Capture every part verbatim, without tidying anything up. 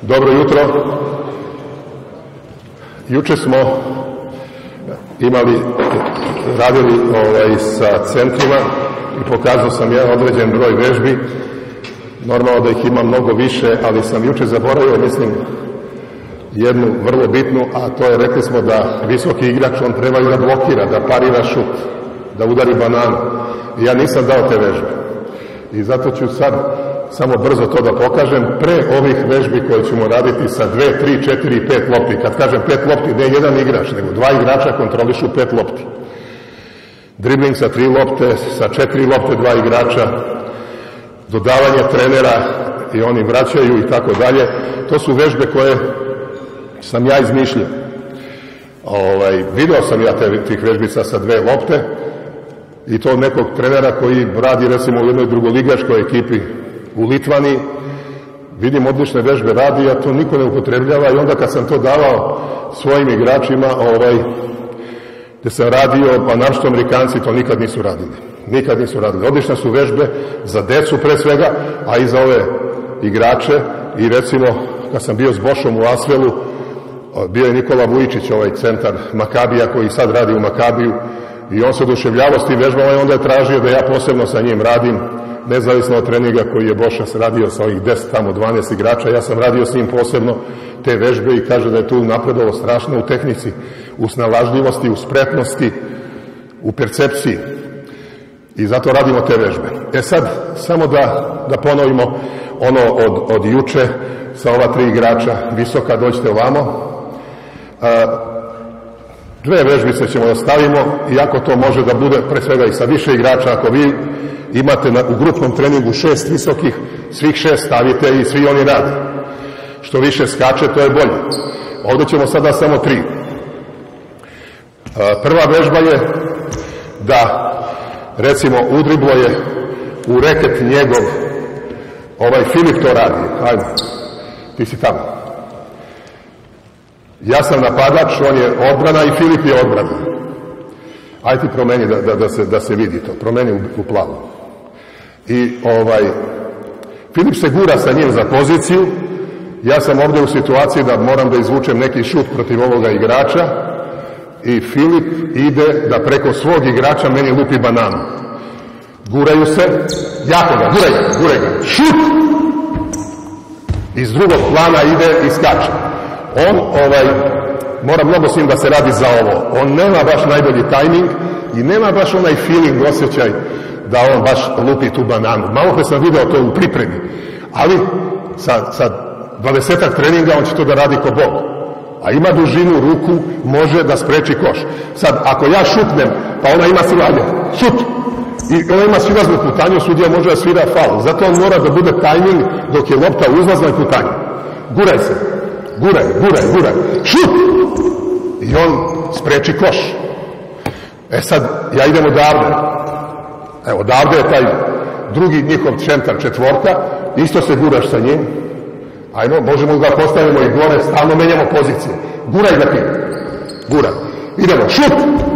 Dobro jutro. Juče smo imali, radili ovaj, sa centrima i pokazao sam jedan određen broj vežbi. Normalno da ih ima mnogo više, ali sam juče zaboravio, mislim, jednu vrlo bitnu, a to je, rekli smo da visoki igrač, on treba i da blokira, da parira šut, da udari bananu. I ja nisam dao te vežbe. I zato ću sad samo brzo to da pokažem, pre ovih vežbi koje ćemo raditi sa dve, tri, četiri i pet lopti. Kad kažem pet lopti, ne jedan igrač, nego dva igrača kontrolišu pet lopti. Dribling sa tri lopte, sa četiri lopte dva igrača, dodavanje trenera i oni vraćaju i tako dalje. To su vežbe koje sam ja izmišljao. Ovaj, video sam ja te, tih vežbica sa dve lopte i to od nekog trenera koji radi recimo u jednoj drugoligaškoj ekipi u Litvani. Vidim odlične vežbe radi, a to niko ne upotrebljava i onda kad sam to davao svojim igračima, ovaj, gde sam radio, pa našto Amerikanci to nikad nisu radili. Nikad nisu radili. Odlične su vežbe za decu pre svega, a i za ove igrače. I recimo, kad sam bio s Bošom u Asvelu, bio je Nikola Vujičić, ovaj centar Makabija, koji sad radi u Makabiju, i on se oduševljavao s tim vežbama i onda je tražio da ja posebno sa njim radim, nezavisno od treninga koji je Boša radio sa ovih deset, tamo dvanaest igrača. Ja sam radio s njim posebno te vežbe i kaže da je tu napredovalo strašno u tehnici, u snalažljivosti, u spretnosti, u percepciji. I zato radimo te vežbe. E sad, samo da, da ponovimo ono od, od juče sa ova tri igrača. Visoka, dođite ovamo. A, dve vežbice ćemo da stavimo, iako to može da bude pre svega i sa više igrača. Ako vi imate na, u grupnom treningu šest visokih, svih šest stavite i svi oni rade. Što više skače, to je bolje. Ovdje ćemo sada samo tri. A, prva vežba je da, recimo, udriblo je u reket njegov, ovaj Filip to radi. Hajde, ti si tamo. Ja sam napadač, on je odbrana i Filip je odbrana. Ajde ti promeni da, da, da, se, da se vidi to, promeni u, u plavu. I ovaj, Filip se gura sa njim za poziciju, ja sam ovdje u situaciji da moram da izvučem neki šut protiv ovoga igrača i Filip ide da preko svog igrača meni lupi bananu. Guraju se, jako ga, guraj ga, guraj ga, šut! Iz drugog plana ide i skače. On, ovaj, mora mnogo s njim da se radi za ovo. On nema baš najbolji tajming i nema baš onaj feeling, osjećaj da on baš lupi tu bananu. Malo pre sam video to u pripremi, ali sa, sa dvadesetak treninga on će to da radi ko Bog. A ima dužinu ruku, može da spreči koš. Sad, ako ja šutnem, pa ona ima silanje, šut! I ona ima silaznu putanju, sudija može da svira faul. Zato on mora da bude tajming dok je lopta u uzlaznoj putanju. Guraj se, guraj, guraj, guraj, šut! I on spreči koš. E sad, ja idem odavde. Evo, odavde je taj drugi njihov centar, četvorka, isto se guraš sa njim. Ajmo, možemo da postavimo i gore, stalno menjamo pozicije. Guraj ga ti. Guraj. Idemo, šut!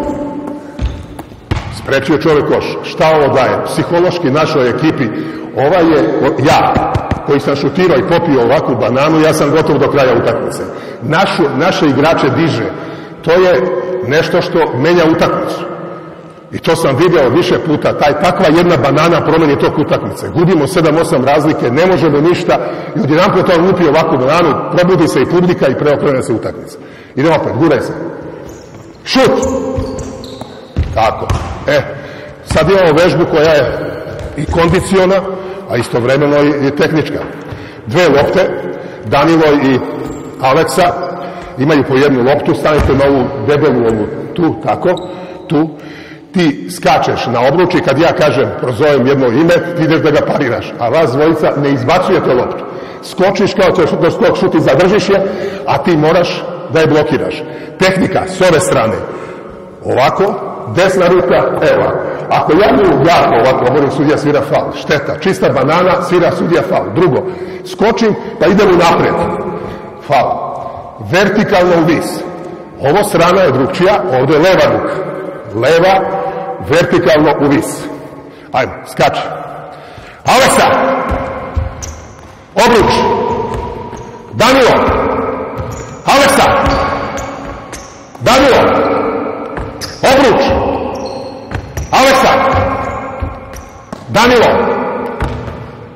Sprečio čovjek koš. Šta ovo daje? Psihološki našoj ekipi, ovaj je, ja, koji sam šutirao i popio ovakvu bananu, ja sam gotov do kraja utakmice. Našu, naše igrače diže. To je nešto što menja utakmicu. I to sam video više puta, taj, takva jedna banana promeni tok utakmice. Gubimo sedam osam razlike, ne možemo ništa i odjedan put on lupi ovakvu bananu, probudi se i publika i preokrene se utakmica. Idemo opet, guraj se. Šut! Tako. E, sad imamo vežbu koja je i kondiciona, a istovremeno i, i tehnička. Dve lopte, Danilo i Aleksa imaju po jednu loptu, stanite na ovu debelu ovu tu, tako, tu. Ti skačeš na obruč i kad ja kažem, prozovem jedno ime, ti ideš da ga pariraš, a vas dvojica ne izbacujete loptu. Skočiš kao ćeš da skok šuti, zadržiš je, a ti moraš da je blokiraš. Tehnika s ove strane, ovako, desna ruka, evo. Ako ja mu jako ovako oborim, sudija svira faul, šteta, čista banana, svira sudija faul. Drugo, skočim, pa idem u napred, faul. Vertikalno u vis. Ovo strana je drugčija, ovdje je leva ruka. Leva, vertikalno u vis. Ajmo, skači. Aleksa! Obruč! Danilo!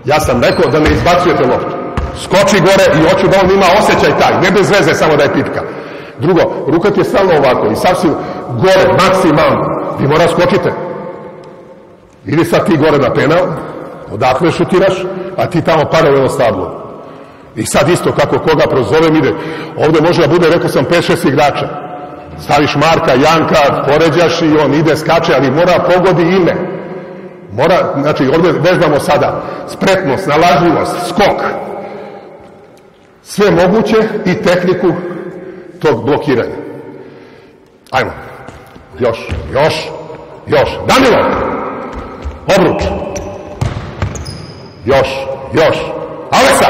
Ja sam rekao da ne izbacujete loptu. Skoči gore i hoću da on ima osjećaj taj, ne bez veze samo da je tipka. Drugo, ruka ti je stalno ovako i sasvim gore, maksimalno. Vi mora skočite. Ili sad ti gore na penal, odakle šutiraš, a ti tamo paralelno stablo. I sad isto kako koga prozovem ide. Ovdje može da bude, rekao sam, pet šest igrača. Staviš Marka, Janka, poređaš i on ide, skače, ali mora pogodi ime. Mora, znači ovdje vežbamo sada spretnost, snalažljivost, skok. Sve moguće i tehniku tog blokiranja. Ajmo. Još, još, još. Danilo! Obruč. Još, još. Aleksa!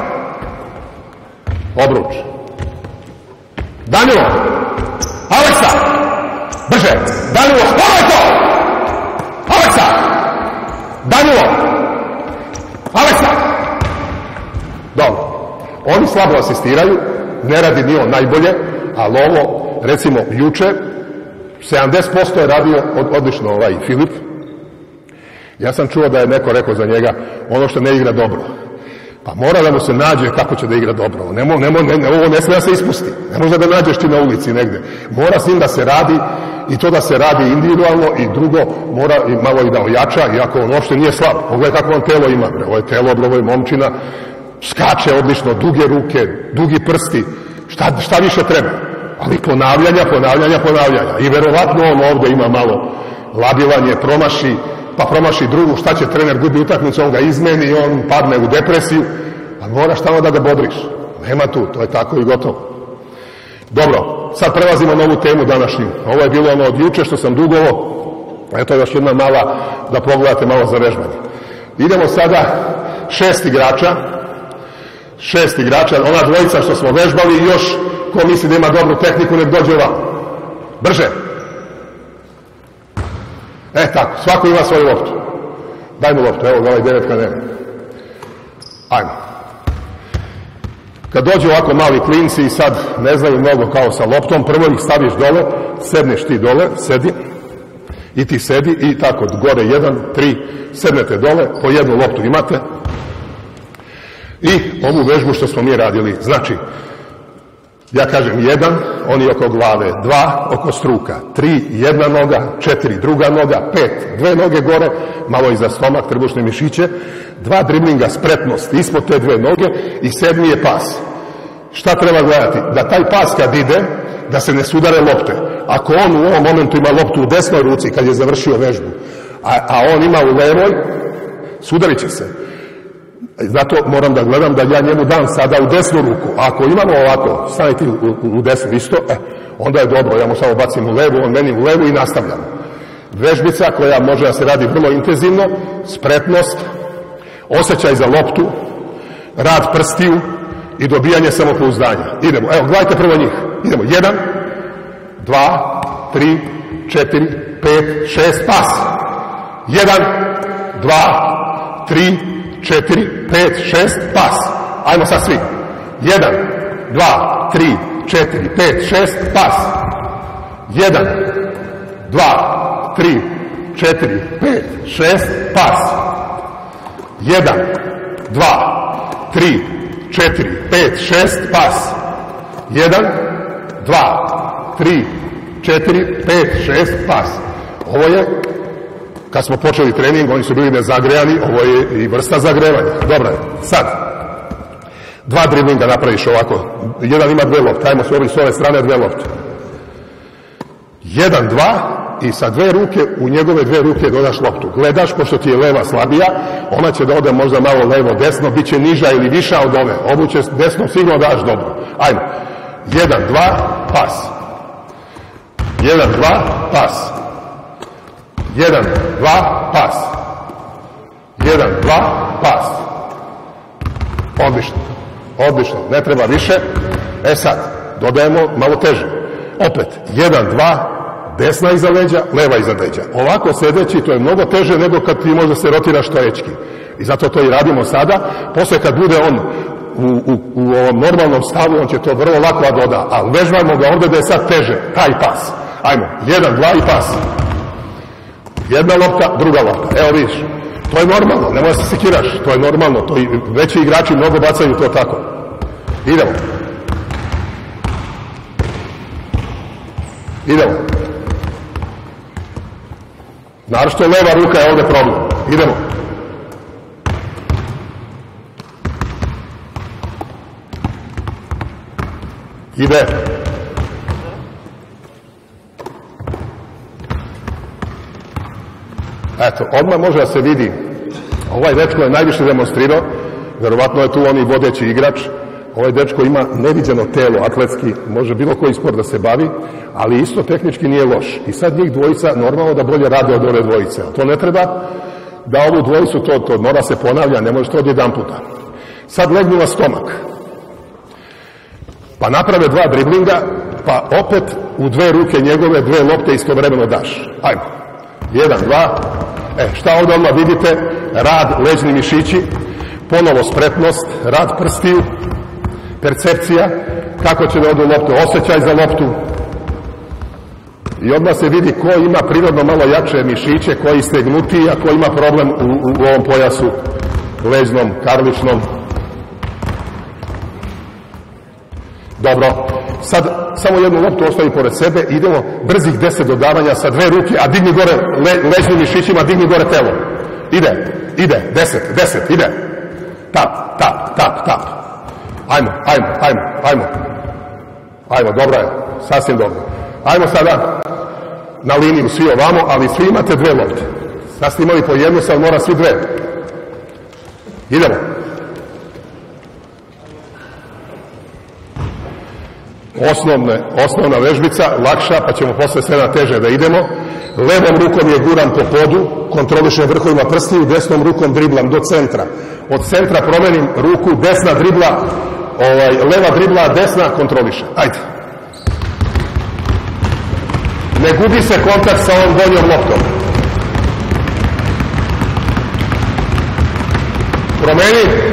Obruč. Danilo! Aleksa! Brže! Danilo, spavaj to! Aleksa! Danilo! Aleksa! Dobro. Oni slabo asistiraju, ne radi ni on najbolje, ali ovo, recimo, juče, sedamdeset posto je radio odlično ovaj Filip. Ja sam čuo da je neko rekao za njega, ono što ne igra dobro. Pa mora da mu se nađe kako će da igra dobro. Nemo, nemo, ne, ovo ne smije da se ispusti. Ne može da nađeš ti na ulici negde. Mora s njim da se radi i to da se radi individualno i drugo mora i malo i da ojača, iako on uopšte nije slab. Pogledaj kako on telo ima. Bre. Ovo je telo, ovo je momčina, skače odlično, duge ruke, dugi prsti. Šta, šta više treba? Ali ponavljanja, ponavljanja, ponavljanja. I verovatno on ovde ima malo labilanje, promaši, pa promaši drugu, šta će trener, gubi utakmicu, on ga izmeni i on padne u depresiju, a moraš tamo da ga bodriš. Nema tu, to je tako i gotovo. Dobro, sad prelazimo na ovu temu današnju. Ovo je bilo ono od juče što sam dugovo, eto još jedna mala, da pogledate malo za vežbanje. Idemo sada šest igrača, šest igrača, ona dvojica što smo vežbali i još ko misli da ima dobru tehniku, nek dođe ovamo. Brže. E tako, svako ima svoju loptu. Daj mu loptu, evo ga ovaj devetka nema. Ajmo. Kad dođu ovako mali klinci i sad ne znaju mnogo kao sa loptom, prvo ih staviš dole, sedneš ti dole, sedi, i ti sedi i tako, gore jedan, tri, sednete dole, po jednu loptu imate. I ovu vežbu što smo mi radili, znači, ja kažem jedan, oni oko glave, dva oko struka, tri, jedna noga, četiri, druga noga, pet, dve noge gore, malo iza stomak, trbušne mišiće, dva driblinga, spretnost ispod te dve noge i sedmi je pas. Šta treba gledati? Da taj pas kad ide, da se ne sudare lopte. Ako on u ovom momentu ima loptu u desnoj ruci kad je završio vežbu, a, a on ima u levoj, sudarit će se. Zato moram da gledam da ja njemu dam sada u desnu ruku. A ako imamo ovako, staviti u, u desnu isto, e, onda je dobro, ja mu samo bacim u levu, on meni u levu i nastavljamo. Vežbica koja može da se radi vrlo intenzivno, spretnost, osjećaj za loptu, rad prstiju i dobijanje samopouzdanja. Idemo, evo, gledajte prvo njih. Idemo, jedan, dva, tri, četiri, pet, šest, pas. Jedan, dva, tri, četiri, pet, šest, pas. Ajmo sad svi. Jedan, dva, tri, četiri, pet, šest, pas. Jedan, dva, tri, četiri, pet, šest, pas. Jedan, dva, tri, četiri, pet, šest, pas. Jedan, dva, tri, četiri, pet, šest, pas. Ovo je, kad smo počeli trening, oni su bili nezagrejani, ovo je i vrsta zagrevanja. Dobro, sad, dva driblinga napraviš ovako, jedan ima dve lopte, ajmo s ove strane dve lopte. Jedan, dva, i sa dve ruke, u njegove dve ruke dodaš loptu. Gledaš, pošto ti je leva slabija, ona će da ode možda malo levo, desno, bit će niža ili viša od ove. Ovu će desno sigurno daš dobro. Ajmo. Jedan, dva, pas. Jedan, dva, pas. Jedan, dva, pas. Jedan, dva, pas. Odlično. Odlično. Ne treba više. E sad, dodajemo malo teže. Opet, jedan, dva, desna iza leđa, leva iza leđa. Ovako sedeći, to je mnogo teže nego kad ti možda se rotiraš stojećki. I zato to i radimo sada. Posle kad bude on u, u, u ovom normalnom stavu, on će to vrlo lako da doda. Ali vežbamo ga ovde da je sad teže. Taj pas. Ajmo. Jedan, dva i pas. Jedna lopta, druga lopta. Evo vidiš. To je normalno, nemoj se sekiraš, to je normalno, to i veći igrači mnogo bacaju to tako. Idemo. Idemo. Naročito leva ruka je ovdje problem. Idemo. Ide. Eto, odmah može da se vidi. Ovaj dečko je najviše demonstrirao, verovatno je tu on i vodeći igrač. Ovaj dečko ima neviđeno telo, atletski, može bilo koji sport da se bavi, ali isto tehnički nije loš. I sad njih dvojica normalno da bolje rade od ove dvojice. A to ne treba da ovu dvojicu, to, to mora se ponavlja, ne može to od jedan puta. Sad legnu na stomak. Pa naprave dva driblinga, pa opet u dve ruke njegove, dve lopte istovremeno daš. Ajmo. Jedan, dva. E, šta ovdje odmah vidite? Rad leđni mišići, ponovo spretnost, rad prstiju, percepcija, kako će da odu loptu, osjećaj za loptu. I odmah se vidi ko ima prirodno malo jače mišiće, ko je stegnutiji, a ko ima problem u, u, u ovom pojasu leđnom, karličnom. Dobro, sad samo jednu loptu ostavi pored sebe, idemo brzih deset dodavanja sa dve ruke, a digni gore le, leđnim mišićima, digni gore telo. Ide, ide, deset, deset, ide. Tap, tap, tap, tap. Ajmo, ajmo, ajmo, ajmo. Ajmo, dobro je, sasvim dobro. Ajmo sada na liniju svi ovamo, ali svi imate dve lopte. Sad ste imali po jednu, sad mora svi dve. Idemo. Osnovne, osnovna vežbica, lakša, pa ćemo posle sve na teže da idemo. Levom rukom je guram po podu, kontrolišem vrhovima prstiju, desnom rukom driblam do centra. Od centra promenim ruku, desna dribla, ovaj, leva dribla, desna kontroliše. Ajde. Ne gubi se kontakt sa ovom donjom loptom. Promeni.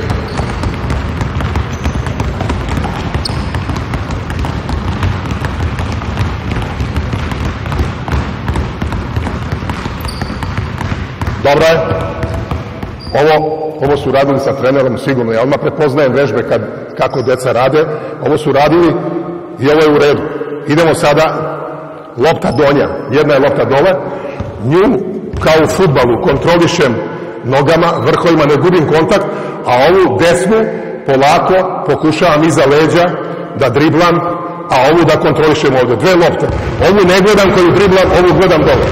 Dobro je. Ovo, ovo su radili sa trenerom sigurno. Ja odmah prepoznajem vežbe kad, kako deca rade. Ovo su radili i ovo je u redu. Idemo sada, lopta donja. Jedna je lopta dole. Nju, kao u fudbalu, kontrolišem nogama, vrhovima, ne gubim kontakt, a ovu desnu polako pokušavam iza leđa da driblam, a ovu da kontrolišem ovdje. Dve lopte. Ovu ne gledam koju driblam, ovu gledam dole.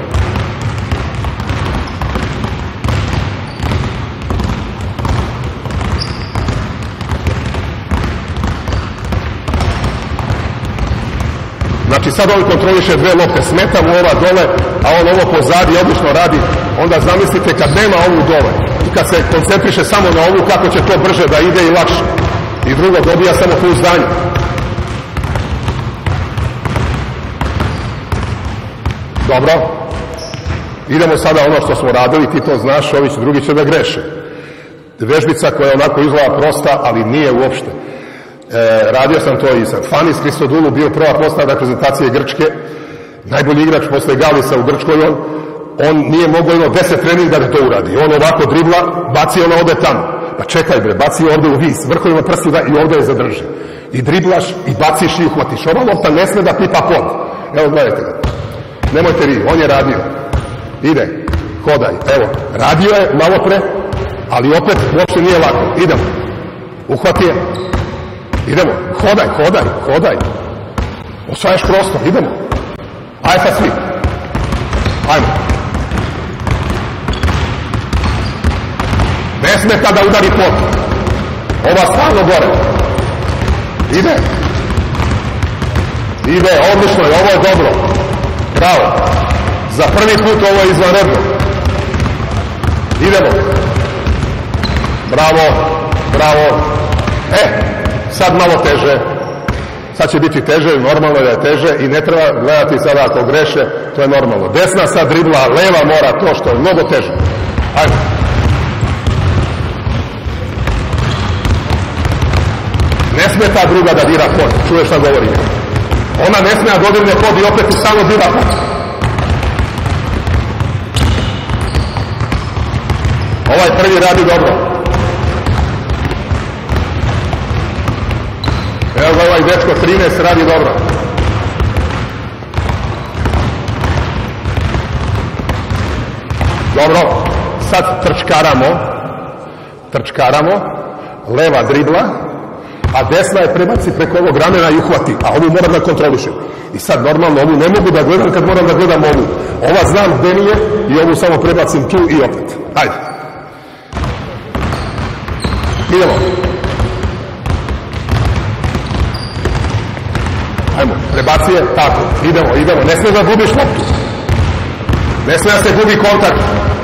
Znači sad on kontroliše dve lopte, smeta mu ova dole, a on ovo pozadi obično radi, onda zamislite kad nema ovu dole i kad se koncentriše samo na ovu, kako će to brže da ide i lakše. I drugo, dobija samo pouzdanje. Dobro. Idemo sada ono što smo radili, ti to znaš, ovi će, drugi će da greše. Vežbica koja onako izgleda prosta, ali nije uopšte. E, radio sam to i sa Fanis Christodoulou, bio prva postava reprezentacije Grčke, najbolji igrač posle Galisa u Grčkoj, on, on nije mogao imao deset treninga da to uradi. On ovako dribla, baci ono ode tamo. Pa čekaj bre, baci ovde u vis, vrhovima prsti da i ovde je zadrži. I driblaš i baciš i uhvatiš. Ova lopta ne sme da pipa pod. Evo gledajte ga. Nemojte vi, on je radio. Ide, hodaj. Evo, radio je malo pre, ali opet uopšte nije lako. Idemo. Uhvati je. Idemo, hodaj, hodaj, hodaj. Osvajaš prostor, idemo. Ajde sad svi. Ajmo. Ne smeta da udari pod. Ova stvarno gore. Ide. Ide, odlično je, ovo je dobro. Bravo. Za prvi put ovo je izvanredno. Idemo. Bravo, bravo. E, sad malo teže. Sad će biti teže, normalno je da je teže i ne treba gledati sada ako greše, to je normalno. Desna sad dribla, leva mora to što je mnogo teže. Ajde. Ne sme ta druga da dira pod, čuješ šta govorim. Ona ne sme da dodirne pod i opet samo dira pod. Ovaj prvi radi dobro. Evo ga ovaj dečko trinaest radi dobro. Dobro, sad trčkaramo, trčkaramo, leva dribla, a desna je prebaci preko ovog ramena i uhvati, a ovu moram da kontrolišem. I sad normalno ovu ne mogu da gledam kad moram da gledam ovu. Ova znam gde mi je i ovu samo prebacim tu i opet. Ajde. Idemo. Ajmo, prebaci je, tako, idemo, idemo. Ne smije da gubiš loptu. Ne smije da se gubi kontakt.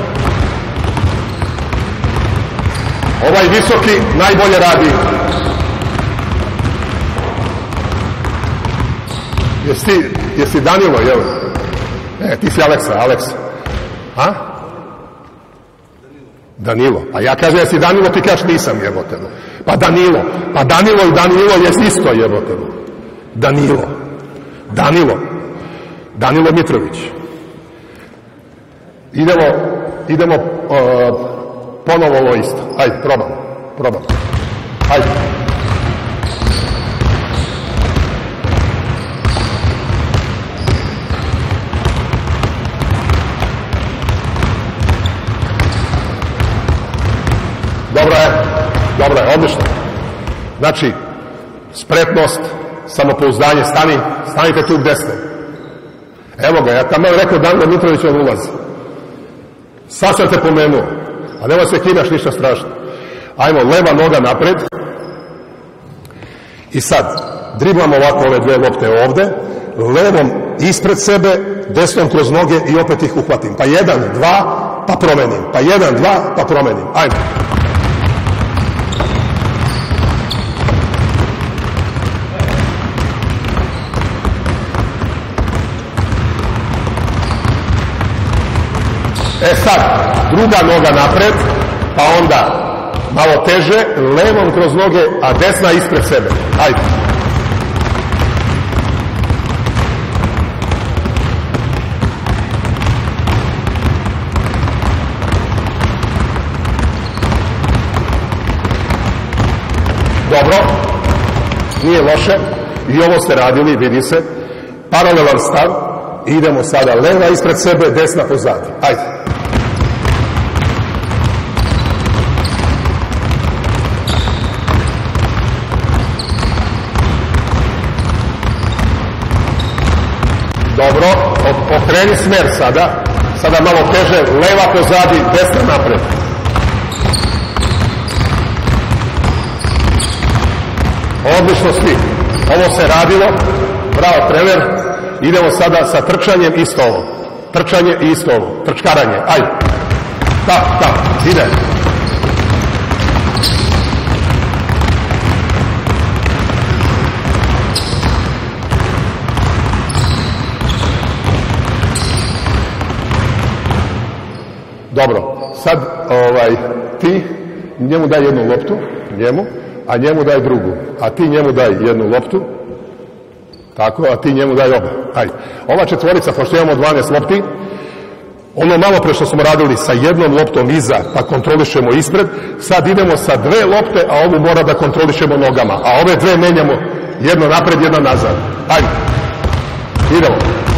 Ovaj visoki najbolje radi. Jesi ti, jesi Danilo, jel? Ne, ti si Aleksa, Aleksa. A? Danilo. A ja kažem jesi Danilo, ti kažeš nisam, jebote. Pa Danilo. Pa Danilo i Danilo je isto, jebote. Danilo. Danilo. Danilo Mitrović. Idemo, idemo uh, ponovo ovo isto. Ajde, probamo. Probamo. Ajde. Dobro je, dobro je, odlično. Znači, spretnost, samopouzdanje, stani, stanite tu gde ste. Evo ga, ja tamo rekao Danilo Mitrović on ulazi. Sad sam te pomenuo, a nema se kidaš ništa strašno. Ajmo, leva noga napred. I sad, driblamo ovako ove dve lopte ovde, levom ispred sebe, desnom kroz noge i opet ih uhvatim. Pa jedan, dva, pa promenim. Pa jedan, dva, pa promenim. Ajmo. E sad, druga noga napred, pa onda malo teže, levom kroz noge, a desna ispred sebe. Ajde. Dobro, nije loše. I ovo ste radili, vidi se. Paralelan stav. Idemo sada leva ispred sebe, desna pozadi. Ajde. Dobro, okreni smer sada. Sada malo teže, leva pozadi, desna napred. Odlično svi. Ovo se radilo. Bravo, trener. Idemo sada sa trčanjem isto ovo. Trčanje i isto ovo. Trčkaranje. Ajde. Tap, tap. Ide. Dobro. Sad ovaj, ti njemu daj jednu loptu. Njemu. A njemu daj drugu. A ti njemu daj jednu loptu. Tako, a ti njemu daj oba. Ajde. Ova četvorica, pošto imamo dvanaest lopti, ono malo pre što smo radili sa jednom loptom iza, pa kontrolišemo ispred, sad idemo sa dve lopte, a ovu mora da kontrolišemo nogama. A ove dve menjamo, jedno napred, jedna nazad. Ajde. Idemo.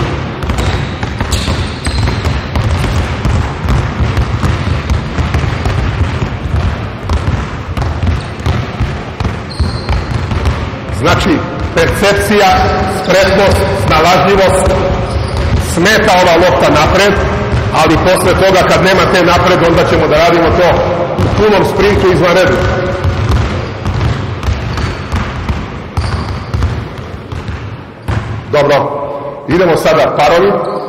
Znači, percepcija, spretnost, snalažljivost, smeta ova lopta napred, ali posle toga kad nema te napred, onda ćemo da radimo to u punom sprintu izvan redu. Dobro, idemo sada parovi.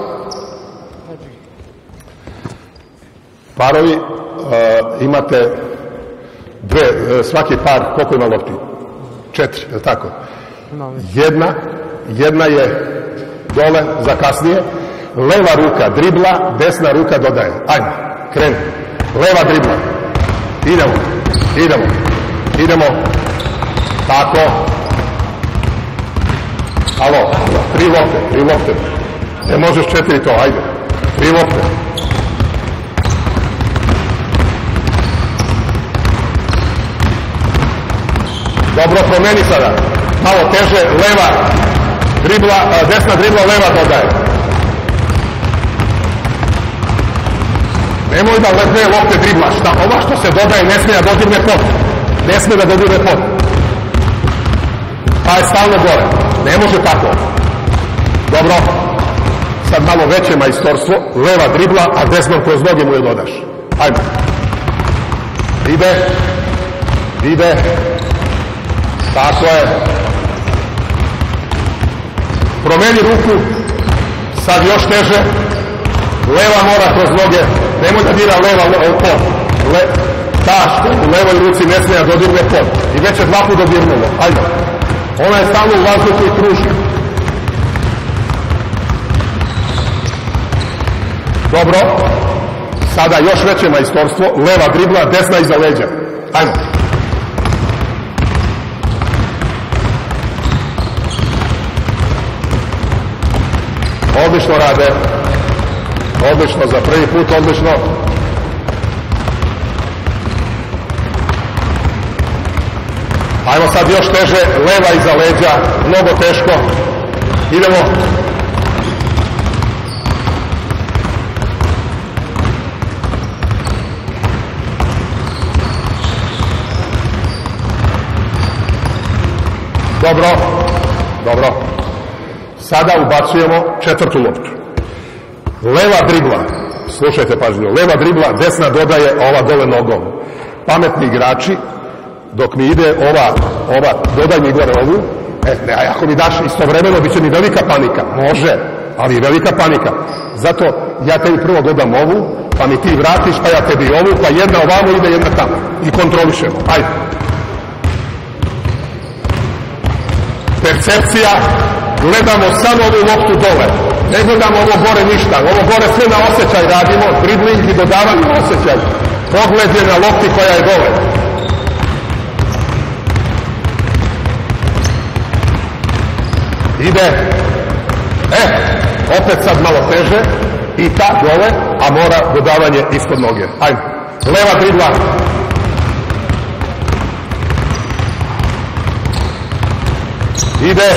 Parovi, uh, imate dve, uh, svaki par, koliko ima lopti? Četiri, je li tako? Jedna, jedna je dole za kasnije, leva ruka dribla, desna ruka dodaje. Ajmo, kreni. Leva dribla. Idemo, idemo, idemo. Tako. Alo, tri lopte, tri lopte. Ne možeš četiri to, ajde. Tri lopte. Dobro, promeni sada. Malo teže, leva dribla, desna dribla, leva dodaje. Nemoj da dve lopte driblaš. Šta, ova što se dodaje ne smije da dodirne pod. Ne smije da dodirne pod. Pa je stalno gore. Ne može tako. Dobro. Sad malo veće majstorstvo. Leva dribla, a desnom kroz noge mu je dodaš. Hajmo. Ide. Ide. Tako je. Promeni ruku. Sad još teže. Leva mora kroz noge. Nemoj da dira leva pod. Le, ta što u levoj ruci ne smije da dodirne pod. I već je dva put dodirnulo. Hajde. Ona je stalno u vazduhu i kruži. Dobro. Sada još veće majstorstvo. Leva dribla, desna iza leđa. Hajmo. Odlično rade. Odlično, za prvi put odlično. Ajmo sad još teže, leva iza leđa, mnogo teško. Idemo. Dobro, dobro. Sada ubacujemo četvrtu loptu. Leva dribla, slušajte pažljivo, leva dribla, desna dodaje, a ova dole nogom. Pametni igrači, dok mi ide ova, ova, dodaj mi gore ovu, e, ne, a ako mi daš istovremeno, bit će mi velika panika. Može, ali velika panika. Zato ja tebi prvo dodam ovu, pa mi ti vratiš, pa ja tebi ovu, pa jedna ovamo ide, jedna tamo. I kontrolišemo. Ajde. Percepcija, gledamo samo ovu loptu dole. Ne gledamo ovo gore ništa. Ovo gore sve na osjećaj radimo, dribling i dodavanje na osjećaj. Pogled je na lopti koja je dole. Ide. E, opet sad malo teže. I ta dole, a mora dodavanje ispod noge. Ajde. Leva dribla. Ide.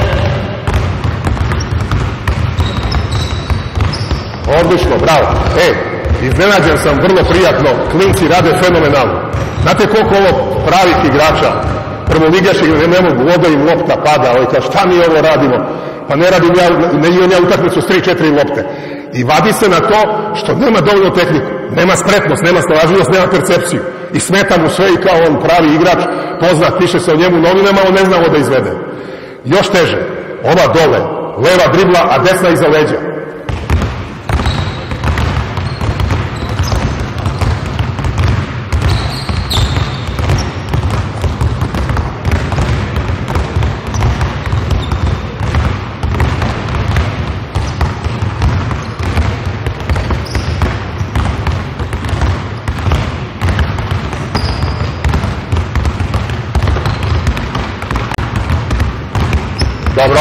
Odlično, bravo. E, iznenađen sam, vrlo prijatno. Klinci rade fenomenalno. Znate koliko ovo pravih igrača? Prvoligaši ne mogu, voda im lopta pada. Ovo kao, šta mi ovo radimo? Pa ne radim ja, ne igram ja utakmicu s tri četiri lopte. I vadi se na to što nema dovoljno tehniku. Nema spretnost, nema snalažljivost, nema percepciju. I smeta mu sve i kao on pravi igrač, poznat, piše se o njemu novinama, on ne zna ovo da izvede. Još teže, ova dole, leva dribla, a desna iza leđa. Dobro.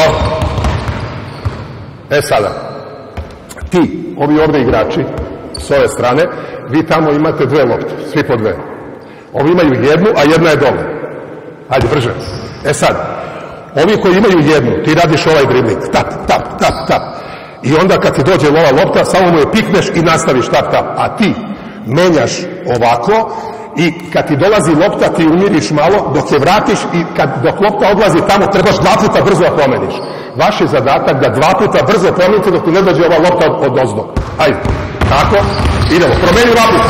E sada, ti, ovi ovdje igrači, s ove strane, vi tamo imate dve lopte, svi po dve. Ovi imaju jednu, a jedna je dole. Hajde, brže. E sad, ovi koji imaju jednu, ti radiš ovaj dribling, tap, tap, tap, tap. I onda kad ti dođe ova lopta, samo mu je pikneš i nastaviš tap, tap. A ti menjaš ovako, i kad ti dolazi lopta ti umiriš malo dok je vratiš i kad, dok lopta odlazi tamo trebaš dva puta brzo promeniš. Vaš je zadatak da dva puta brzo promenite dok ti ne dođe ova lopta od, od ozdo. Ajde, tako, idemo, promeni dva puta.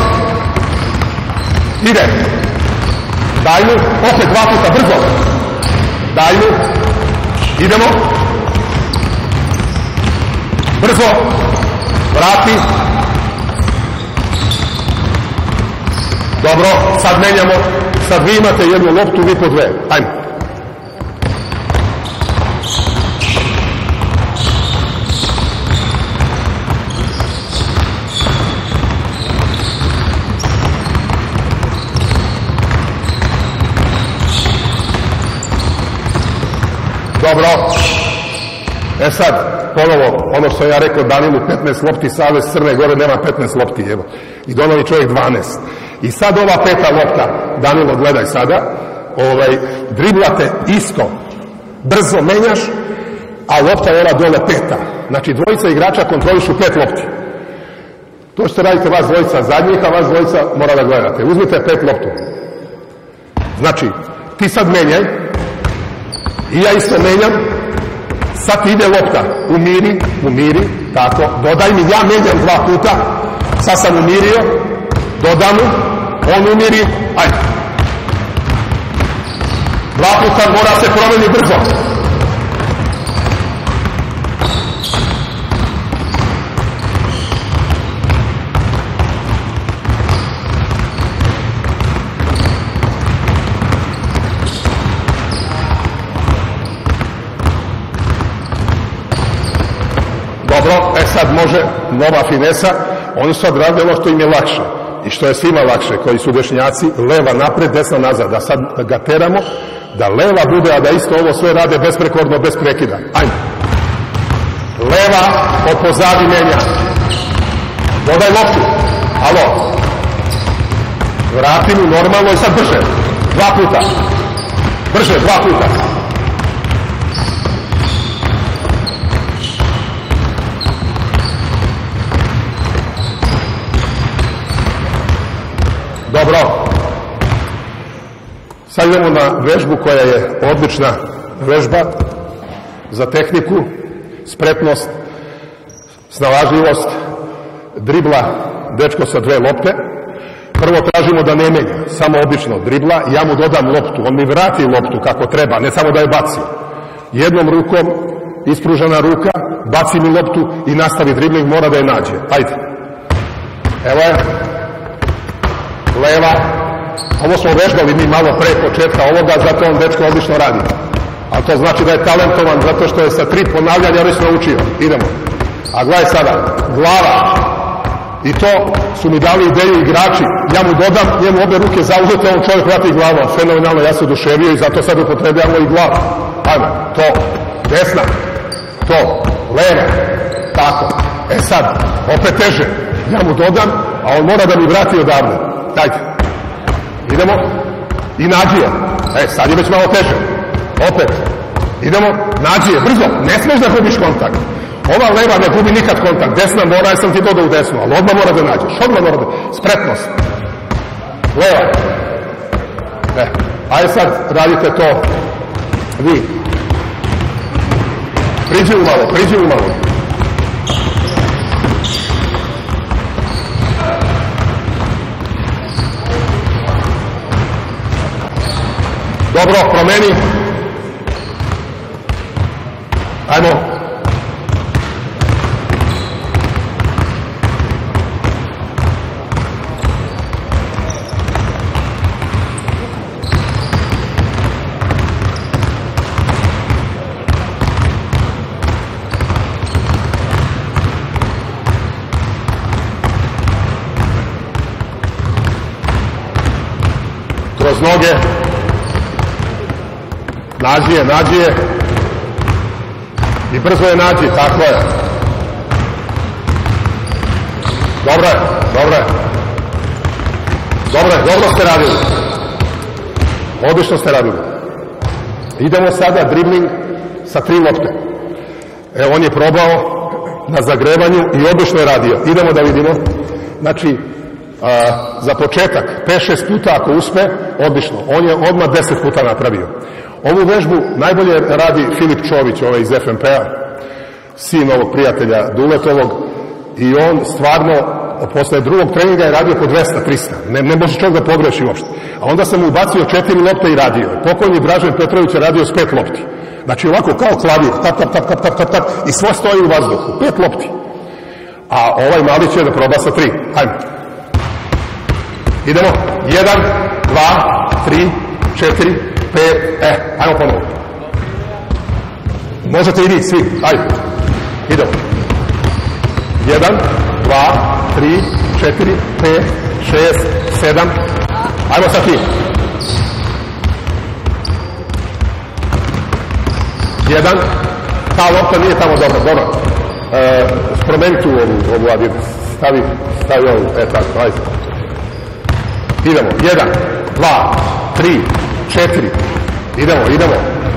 Ide. Daj mu, opet dva puta brzo. Daj mu. Idemo. Brzo. Vrati. Dobro, sad menjamo, sad vi imate jednu loptu, vi po dve. Ajmo. Dobro. E sad, ponovo, ono što ja rekao Danilu, petnaest lopti, Savez Crne Gore nema petnaest lopti, evo. I donovi čovjek dvanaest. I sad ova peta lopta, Danilo, gledaj sada, ovaj, driblate isto, brzo menjaš, a lopta je ova dole peta. Znači dvojica igrača kontrolišu pet lopti. To što radite vas dvojica zadnjih, a vas dvojica mora da gledate. Uzmite pet loptu. Znači, ti sad menjaj, i ja isto menjam, sad ti ide lopta, umiri, umiri, tako, dodaj mi, ja menjam dva puta, sad sam umirio, dodam mu, on umiri, ajde. Dva puta mora se promeni brzo. Dobro, e sad može nova finesa, oni su odradili ono što im je lakše i što je svima lakše, koji su dešnjaci, leva napred, desna nazad, da sad ga teramo, da leva bude, a da isto ovo sve rade besprekorno, bez prekida. Ajde. Leva od pozadi menja. Dodaj loptu. Alo. Vrati mu normalno i sad brže. Dva puta. Brže, dva puta. Dobro. Sad idemo na vežbu koja je odlična vežba za tehniku, spretnost, snalažljivost, dribla dečko sa dve lopte. Prvo tražimo da ne menja, samo obično dribla, ja mu dodam loptu, on mi vrati loptu kako treba, ne samo da je baci. Jednom rukom, ispružena ruka, baci mi loptu i nastavi dribling, mora da je nađe. Ajde. Evo je. Leva. Ovo smo vežbali mi malo pre početka ovoga, zato on dečko odlično radi. Ali to znači da je talentovan, zato što je sa tri ponavljanja već naučio. Idemo. A gledaj sada, glava. I to su mi dali ideju igrači. Ja mu dodam, njemu obe ruke zauzete, on čovjek vrati glavom. Fenomenalno, ja se oduševio i zato sad upotrebljamo i glavu. Ajme, to, desna, to, leva, tako. E sad, opet teže. Ja mu dodam, a on mora da mi vrati odavde. Dajte. Idemo. I nađi je. E, sad je već malo teže. Opet. Idemo. Nađi je. Brzo. Ne smiješ da gubiš kontakt. Ova leva ne gubi nikad kontakt. Desna mora, ja sam ti dodao u desnu, ali odmah mora da nađeš. Odmah mora da... Spretnost. Leva. E. Ajde sad radite to vi. Priđi u malo. Priđi u malo. Dobro, promeni. Ajmo. Kroz noge. Nađi je, nađi je. I brzo je nađi, tako je. Dobro je, dobro je. Dobro je, dobro ste radili. Odlično ste radili. Idemo sada dribling sa tri lopte. Evo, on je probao na zagrevanju i odlično je radio. Idemo da vidimo. Znači, a, za početak, pet šest puta ako uspe, odlično. On je odmah deset puta napravio. Ovu vežbu najbolje radi Filip Čović, ovaj iz F M P-a, sin ovog prijatelja Duletovog, i on stvarno, posle drugog treninga je radio po dvesta trista. Ne, ne može čovjek da pogreši uopšte. A onda sam mu ubacio četiri lopte i radio. Pokojni Dražen Petrović je radio s pet lopti. Znači ovako kao klavir, tap, tap, tap, tap, tap, tap, tap, i svo stoji u vazduhu. Pet lopti. A ovaj mali će da proba sa tri. Hajde. Idemo. Jedan, dva, tri, četiri, pet, e, ajmo ponovo. Možete i vi, svi, ajde. Idemo. Jedan, dva, tri, četiri, pet, šest, sedam. Ajmo sa ti. Jedan. Ta lopta nije tamo dobro, dobro. E, promeni tu ovu, ovu adinu. Stavi, stavi ovu, e tako, ajde. Idemo. Jedan, dva, tri, četiri. Idemo, idemo.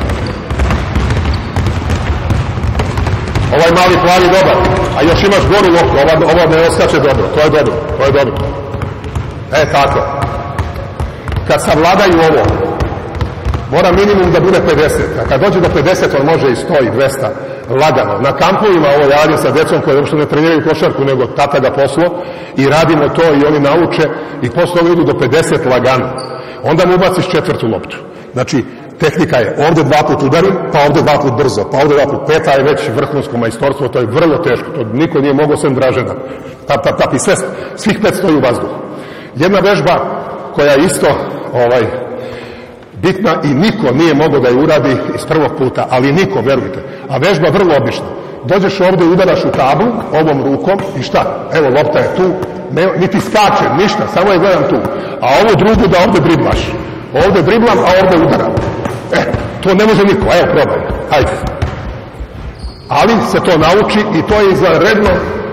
Ovaj mali plavi dobar, a još imaš goru loptu, ova, ova ne oskače dobro, to je dobro, to je dobro. E, tako. Kad savladaju ovo, mora minimum da bude pedeset, a kad dođe do pedeset, on može i sto i dvesta, lagano. Na kampovima ovo ja radim sa djecom koji uopšte ne treniraju košarku, nego tata ga poslo i radimo to i oni nauče i posle ovo idu do pedeset lagano. Onda mu ubaciš četvrtu loptu. Znači, tehnika je ovde dva put udarim, pa ovde dva put brzo, pa ovde dva put peta je već vrhunsko majstorstvo, to je vrlo teško, to niko nije mogao sem Dražena. Tap, tap, tap i sve, svih pet stoji u vazduhu. Jedna vežba koja je isto ovaj, bitna i niko nije mogao da je uradi iz prvog puta, ali niko, verujte. A vežba vrlo obična. Dođeš ovde, udaraš u tablu ovom rukom i šta? Evo, lopta je tu, ne, niti skačem, ništa, samo je gledam tu. A ovo drugu da ovde driblaš. Ovde driblam, a ovde udaram. E, to ne može niko, evo probaj, hajde. Ali se to nauči i to je izvanredno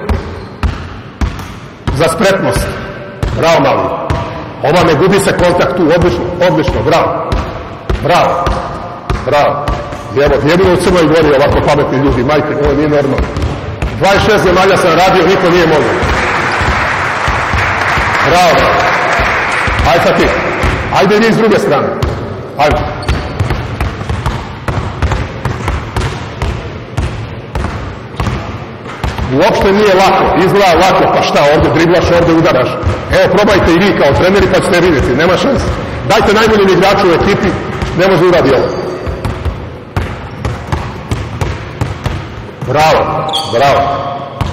za spretnost. Bravo, mali. Ova ne gubi se kontakt tu, odlično, odlično, bravo. Bravo, bravo. Evo, jedino u Crnoj Gori ovako pametni ljudi, majke, ovo nije normalno. dvadeset šest zemalja sam radio, niko nije mogao. Bravo, bravo. Ajde sad ti. Ajde vi s druge strane. Ajde. Uopšte nije lako, izgleda lako, pa šta, ovde driblaš, ovde udaraš. Evo, probajte i vi kao treneri, pa ćete vidjeti, nema šanse. Dajte najboljim igraču u ekipi, ne može uradi ovo. Bravo, bravo.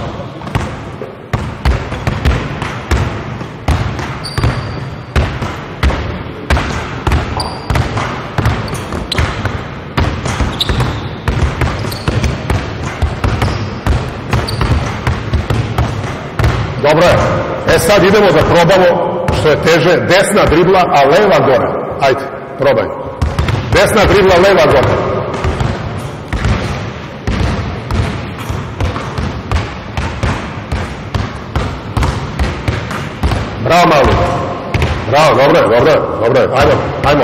Dobro je. E sad idemo da probamo, što je teže, desna dribla, a leva gore. Ajde, probaj. Desna dribla, leva gore. Bravo, mali. Bravo, dobro je, dobro je, dobro je. Ajmo, ajmo.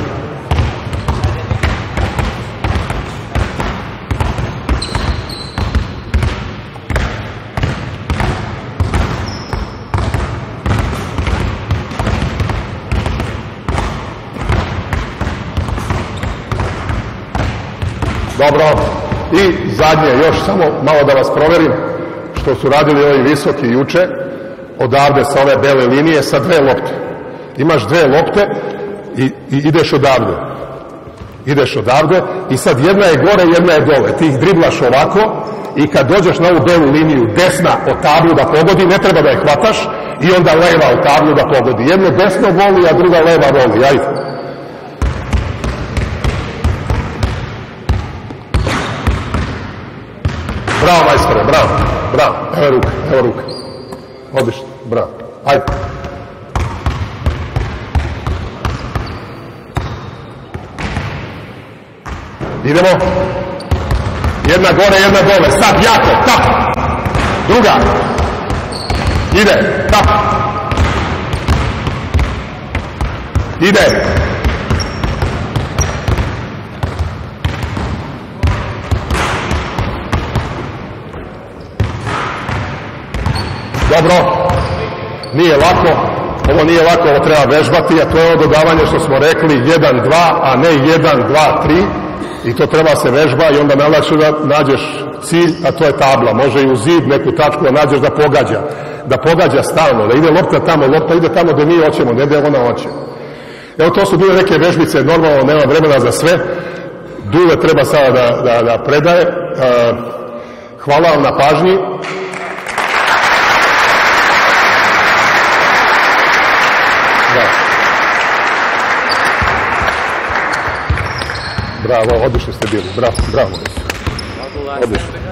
Dobro. I zadnje, još samo malo da vas proverim, što su radili ovi visoki juče, odavde sa ove bele linije sa dve lopte. Imaš dve lopte i, i ideš odavde. Ideš odavde i sad jedna je gore, jedna je dole. Ti ih driblaš ovako i kad dođeš na ovu belu liniju desna o tablu da pogodi, ne treba da je hvataš i onda leva o tablu da pogodi. Jedno desno voli, a druga leva voli. Ajde. Bravo, majstore, bravo, bravo. Evo ruka, evo ruka. Odlično, bravo. Ajde. Idemo. Jedna gore, jedna dole. Sad, jako, tap. Druga. Ide, tap. Ide. Dobro, nije lako, ovo nije lako, ovo treba vežbati, a to je ovo dodavanje što smo rekli, jedan, dva, a ne jedan, dva, tri, i to treba se vežba i onda najlakše da nađeš cilj, a to je tabla, može i u zid neku tačku da nađeš da pogađa, da pogađa stalno, da ide lopta tamo, lopta ide tamo gde mi hoćemo, ne gde ona hoće. Evo to su bile neke vežbice, normalno nema vremena za sve, Dule treba sada da, da, da predaje, hvala vam na pažnji. Bravo, odlično ste bili. Bravo, bravo. Odlično.